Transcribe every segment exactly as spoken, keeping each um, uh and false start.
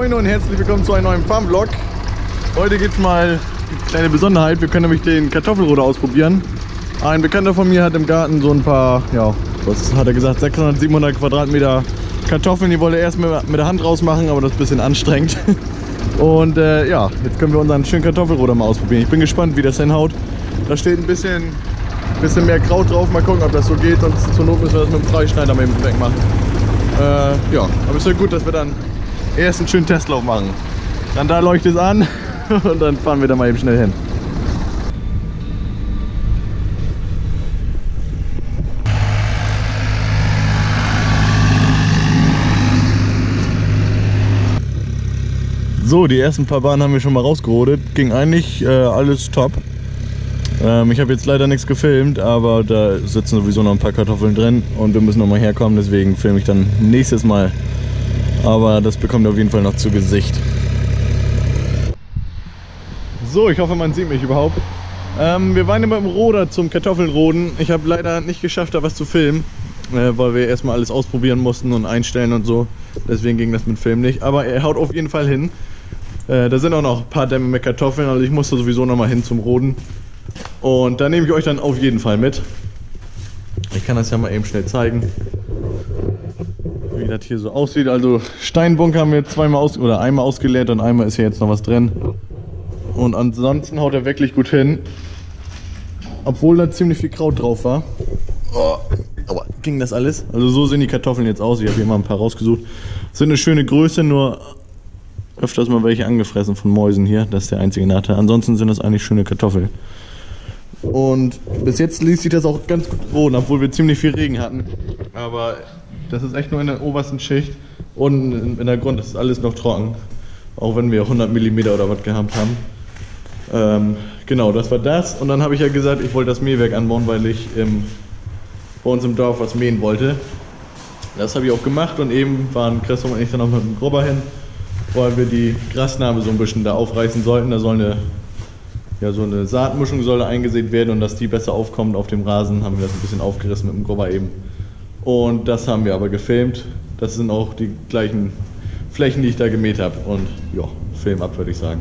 Moin und herzlich willkommen zu einem neuen Farmvlog. Heute gibt es mal eine kleine Besonderheit. Wir können nämlich den Kartoffelroder ausprobieren. Ein Bekannter von mir hat im Garten so ein paar, ja, was hat er gesagt, sechshundert, siebenhundert Quadratmeter Kartoffeln. Die wollte er erst mit der Hand rausmachen, aber das ist ein bisschen anstrengend. Und äh, ja, jetzt können wir unseren schönen Kartoffelroder mal ausprobieren. Ich bin gespannt, wie das hinhaut. Da steht ein bisschen, bisschen mehr Kraut drauf. Mal gucken, ob das so geht. Sonst zur Not müssen wir das mit dem Freischneider mal eben wegmachen. Äh, ja, aber es ist ja gut, dass wir dann erst einen schönen Testlauf machen. Dann da leuchtet es an und dann fahren wir da mal eben schnell hin. So, die ersten paar Bahnen haben wir schon mal rausgerodet. Ging eigentlich äh, alles top. Ähm, ich habe jetzt leider nichts gefilmt, aber da sitzen sowieso noch ein paar Kartoffeln drin und wir müssen noch mal herkommen, deswegen filme ich dann nächstes Mal. Aber das bekommt ihr auf jeden Fall noch zu Gesicht. So, ich hoffe, man sieht mich überhaupt. Ähm, wir waren immer im Roder zum Kartoffelroden. Ich habe leider nicht geschafft, da was zu filmen, äh, weil wir erstmal alles ausprobieren mussten und einstellen und so. Deswegen ging das mit Film nicht. Aber er haut auf jeden Fall hin. Äh, da sind auch noch ein paar Dämme mit Kartoffeln, also ich musste sowieso noch mal hin zum Roden. Und da nehme ich euch dann auf jeden Fall mit. Ich kann das ja mal eben schnell zeigen, wie das hier so aussieht. Also Steinbunker haben wir zweimal aus oder einmal ausgeleert und einmal ist hier jetzt noch was drin. Und ansonsten haut er wirklich gut hin, obwohl da ziemlich viel Kraut drauf war. Oh, aber ging das alles? Also so sehen die Kartoffeln jetzt aus. Ich habe hier mal ein paar rausgesucht. Sind eine schöne Größe, nur öfters mal welche angefressen von Mäusen hier. Das ist der einzige Nachteil. Ansonsten sind das eigentlich schöne Kartoffeln. Und bis jetzt ließ sich das auch ganz gut roden, obwohl wir ziemlich viel Regen hatten. Aber das ist echt nur in der obersten Schicht und in der Grund ist alles noch trocken. Auch wenn wir hundert Millimeter oder was gehabt haben. Ähm, genau, das war das. Und dann habe ich ja gesagt, ich wollte das Mähwerk anbauen, weil ich im, bei uns im Dorf was mähen wollte. Das habe ich auch gemacht und eben waren Christoph und ich dann auch mit dem Grubber hin, weil wir die Grasnarbe so ein bisschen da aufreißen sollten. Da soll eine, ja, so eine Saatmischung soll eingesät werden und dass die besser aufkommt auf dem Rasen, haben wir das ein bisschen aufgerissen mit dem Grubber eben. Und das haben wir aber gefilmt. Das sind auch die gleichen Flächen, die ich da gemäht habe. Und ja, Film ab, würde ich sagen.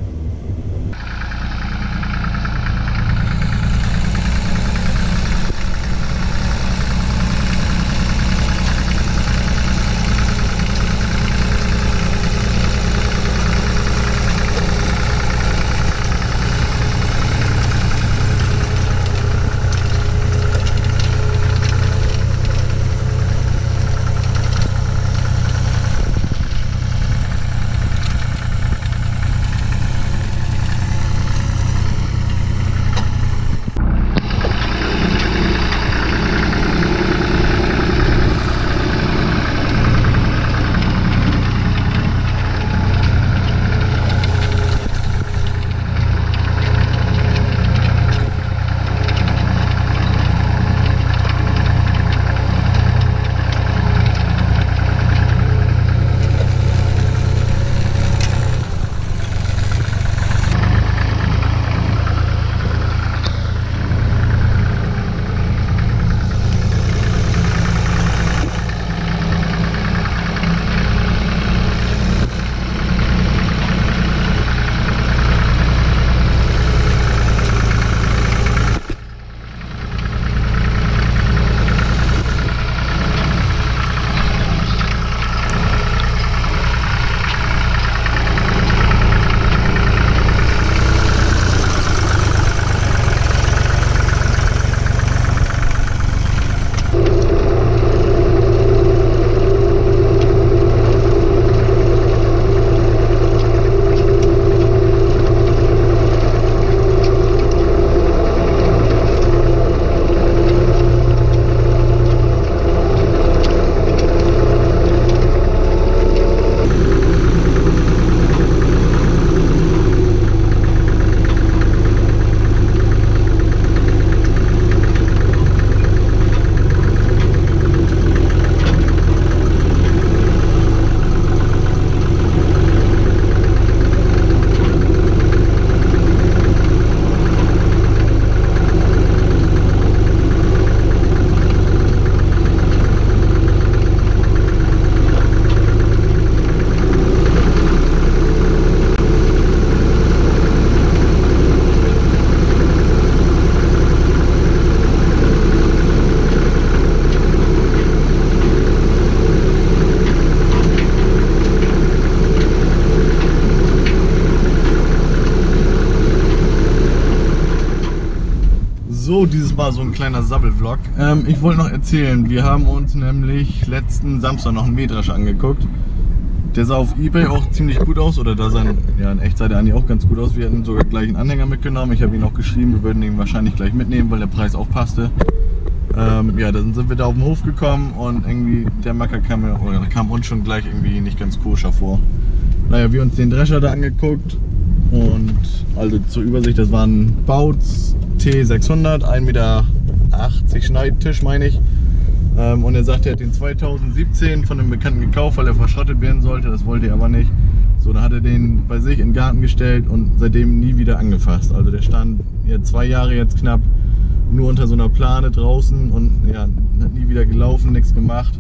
So, dieses Mal so ein kleiner Sabbel-Vlog. Ähm, ich wollte noch erzählen, wir haben uns nämlich letzten Samstag noch einen Mähdrescher angeguckt. Der sah auf eBay auch ziemlich gut aus, oder da sah ja, in echt sah der eigentlich auch ganz gut aus. Wir hatten sogar gleich einen Anhänger mitgenommen. Ich habe ihn auch geschrieben, wir würden ihn wahrscheinlich gleich mitnehmen, weil der Preis auch passte. Ähm, ja, dann sind wir da auf den Hof gekommen und irgendwie der Macker kam, mir, oder kam uns schon gleich irgendwie nicht ganz koscher vor. Naja, wir uns den Drescher da angeguckt und also zur Übersicht, das war ein Bautz T sechshundert, ein Meter achtzig Schneidtisch meine ich. Ähm, und er sagt, er hat den zweitausendsiebzehn von einem Bekannten gekauft, weil er verschrottet werden sollte, das wollte er aber nicht. So, dann hat er den bei sich in den Garten gestellt und seitdem nie wieder angefasst. Also der stand ja zwei Jahre jetzt knapp nur unter so einer Plane draußen und ja, hat nie wieder gelaufen, nichts gemacht.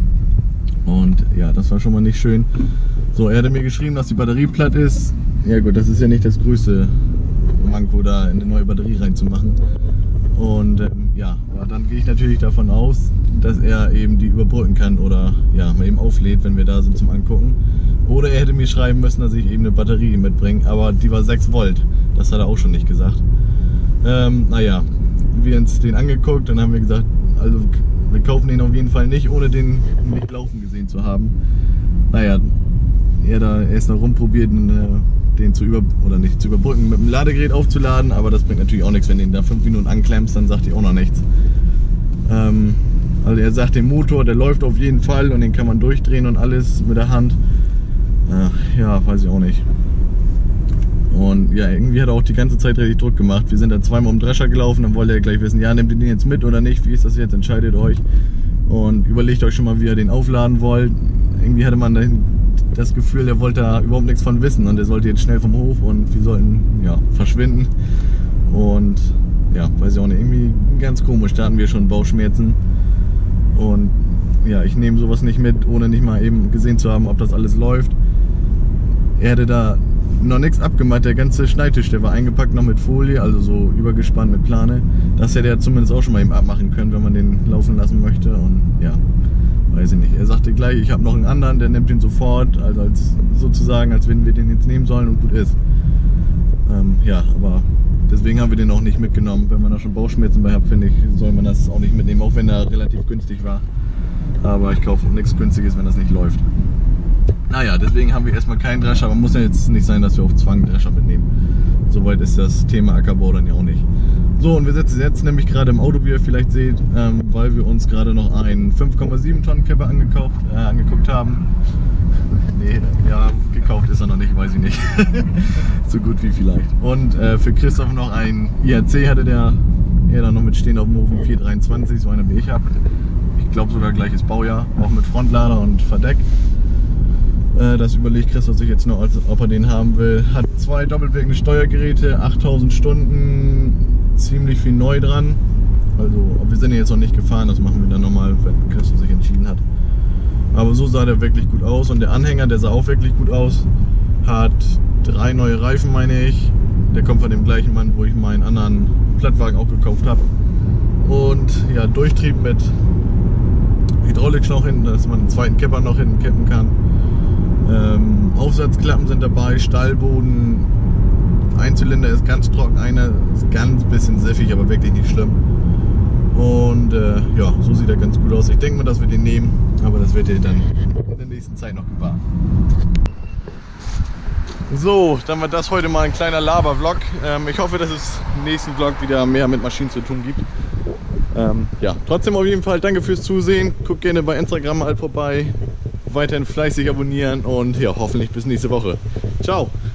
Und ja, das war schon mal nicht schön. So, er hatte mir geschrieben, dass die Batterie platt ist. Ja gut, das ist ja nicht das größte Manko, da in eine neue Batterie reinzumachen. Und ähm, ja, aber dann gehe ich natürlich davon aus, dass er eben die überbrücken kann oder ja, mal eben auflädt, wenn wir da sind zum Angucken. Oder er hätte mir schreiben müssen, dass ich eben eine Batterie mitbringe, aber die war sechs Volt. Das hat er auch schon nicht gesagt. Ähm, naja, wir haben uns den angeguckt, dann haben wir gesagt, also wir kaufen den auf jeden Fall nicht, ohne den nicht laufen gesehen zu haben. Naja, er da erst noch rumprobiert, den zu über oder nicht zu überbrücken, mit dem Ladegerät aufzuladen, aber das bringt natürlich auch nichts, wenn du den da fünf Minuten anklemmst, dann sagt die auch noch nichts. Ähm, also er sagt, der Motor, der läuft auf jeden Fall und den kann man durchdrehen und alles mit der Hand. Ach, ja, weiß ich auch nicht. Und ja, irgendwie hat er auch die ganze Zeit richtig Druck gemacht. Wir sind da zweimal um den Drescher gelaufen, dann wollte er gleich wissen, ja, nehmt ihr den jetzt mit oder nicht, wie ist das jetzt, entscheidet euch und überlegt euch schon mal, wie ihr den aufladen wollt. Irgendwie hatte man dann das Gefühl, er wollte da überhaupt nichts von wissen und er sollte jetzt schnell vom Hof und wir sollten ja verschwinden. Und ja, weiß ich auch nicht, irgendwie ganz komisch, da hatten wir schon Bauchschmerzen. Und ja, ich nehme sowas nicht mit, ohne nicht mal eben gesehen zu haben, ob das alles läuft. Er hatte da noch nichts abgemacht, der ganze Schneidtisch, der war eingepackt noch mit Folie, also so übergespannt mit Plane. Das hätte er zumindest auch schon mal eben abmachen können, wenn man den laufen lassen möchte. Und ja, weiß ich nicht. Er sagte gleich, ich habe noch einen anderen, der nimmt den sofort, also als sozusagen, als wenn wir den jetzt nehmen sollen und gut ist. Ähm, ja, aber deswegen haben wir den auch nicht mitgenommen. Wenn man da schon Bauchschmerzen bei hat, finde ich, soll man das auch nicht mitnehmen, auch wenn er relativ günstig war. Aber ich kaufe nichts Günstiges, wenn das nicht läuft. Naja, deswegen haben wir erstmal keinen Drescher, aber muss ja jetzt nicht sein, dass wir auf Zwang einen Drescher mitnehmen. Soweit ist das Thema Ackerbau dann ja auch nicht. So, und wir sitzen jetzt nämlich gerade im Auto, wie ihr vielleicht seht, ähm, weil wir uns gerade noch einen fünf Komma sieben Tonnen Kipper angekauft, äh, angeguckt haben. Nee, ja, gekauft ist er noch nicht, weiß ich nicht. So gut wie vielleicht. Und äh, für Christoph noch ein I H C hatte der, er dann noch mit stehen auf dem Hof, vier dreiundzwanzig, so einer wie ich habe. Ich glaube sogar gleiches Baujahr, auch mit Frontlader und Verdeck. Das überlegt Christoph sich jetzt noch, ob er den haben will. Hat zwei doppelwirkende Steuergeräte, achttausend Stunden, ziemlich viel neu dran. Also wir sind jetzt noch nicht gefahren, das machen wir dann nochmal, wenn Christoph sich entschieden hat. Aber so sah der wirklich gut aus und der Anhänger, der sah auch wirklich gut aus. Hat drei neue Reifen, meine ich. Der kommt von dem gleichen Mann, wo ich meinen anderen Plattwagen auch gekauft habe. Und ja, Durchtrieb mit Hydraulikschlauch hinten, dass man einen zweiten Kipper noch hinten kippen kann. Ähm, Aufsatzklappen sind dabei, Stallboden, ein Zylinder ist ganz trocken, einer ist ganz bisschen siffig, aber wirklich nicht schlimm. Und äh, ja, so sieht er ganz gut aus. Ich denke mal, dass wir den nehmen, aber das werdet ihr dann in der nächsten Zeit noch gewahr. So, dann war das heute mal ein kleiner Laber-Vlog. Ähm, ich hoffe, dass es im nächsten Vlog wieder mehr mit Maschinen zu tun gibt. Ähm, ja, trotzdem auf jeden Fall danke fürs Zusehen. Guckt gerne bei Instagram mal vorbei. Weiterhin fleißig abonnieren und ja, hoffentlich bis nächste Woche. Ciao!